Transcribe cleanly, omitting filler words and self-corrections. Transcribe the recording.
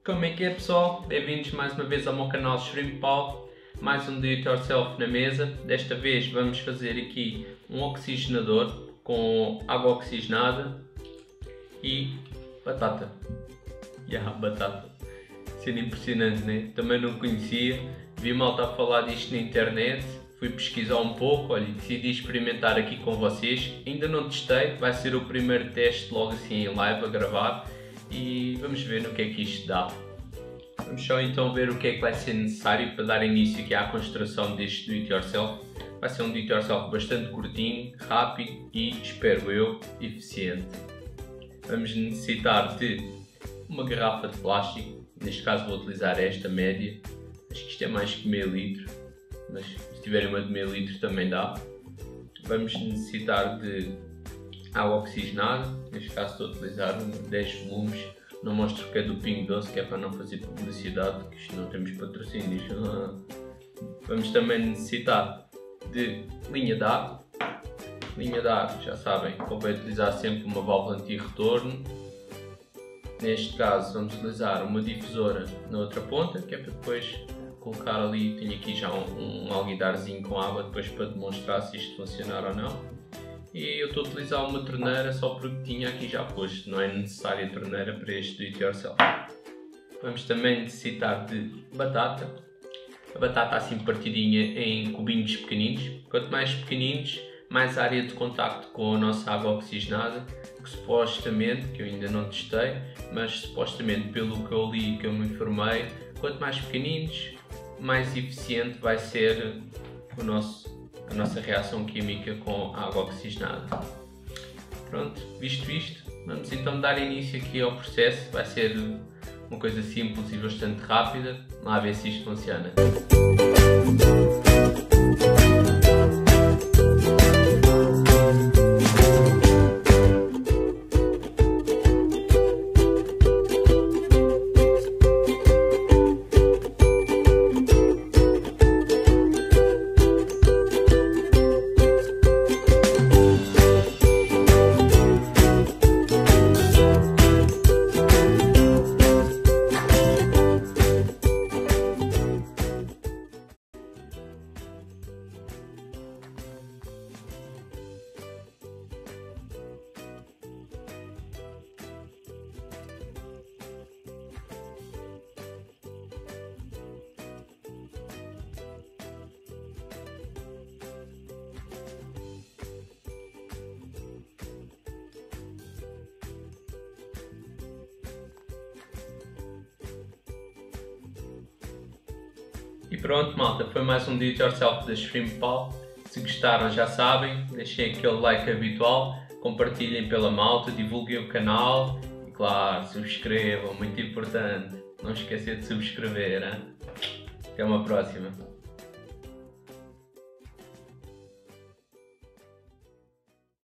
Como é que é, pessoal? Bem-vindos mais uma vez ao meu canal Shrimp Paul. Mais um do it yourself na mesa. Desta vez vamos fazer aqui um oxigenador com água oxigenada e batata. Batata. Sendo impressionante, né? Também não conhecia. Vi malta a falar disto na internet. Fui pesquisar um pouco, olha, decidi experimentar aqui com vocês. Ainda não testei, vai ser o primeiro teste logo assim em live a gravar. E vamos ver no que é que isto dá. Vamos só então ver o que é que vai ser necessário para dar início aqui à construção deste do-it-yourself. Vai ser um do-it-yourself bastante curtinho, rápido e, espero eu, eficiente. Vamos necessitar de uma garrafa de plástico, neste caso vou utilizar esta média, acho que isto é mais que meio litro, mas se tiverem uma de meio litro também dá. Vamos necessitar de água oxigenada, neste caso estou a utilizar 10 volumes, não mostro que é do Pingo Doce, que é para não fazer publicidade, que isto não temos patrocínios. Vamos também necessitar de linha de água. Linha de água, já sabem, convém utilizar sempre uma válvula anti-retorno. Neste caso vamos utilizar uma difusora na outra ponta, que é para depois colocar ali, tenho aqui já um alguidarzinho com água depois para demonstrar se isto funcionar ou não. E eu estou a utilizar uma torneira só porque tinha aqui já posto, não é necessária torneira para este do-it-yourself. Vamos também necessitar de batata. A batata assim partidinha em cubinhos pequeninos. Quanto mais pequeninos, mais área de contacto com a nossa água oxigenada, que supostamente, que eu ainda não testei, mas supostamente pelo que eu li, que eu me informei, quanto mais pequeninos, mais eficiente vai ser a nossa reação química com a água oxigenada. Pronto, visto isto, vamos então dar início aqui ao processo. Vai ser uma coisa simples e bastante rápida. Lá ver se isto funciona. E pronto, malta, foi mais um do-it-yourself da Shrimp Paul. Se gostaram já sabem, deixem aquele like habitual, compartilhem pela malta, divulguem o canal e claro, subscrevam, muito importante, não esquecer de subscrever, hein? Até uma próxima.